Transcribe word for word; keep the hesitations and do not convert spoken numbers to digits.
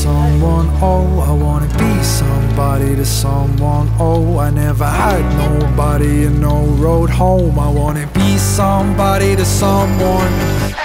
someone, oh, I wanna be somebody to someone, oh, I never had nobody and no road home. I wanna be somebody to someone.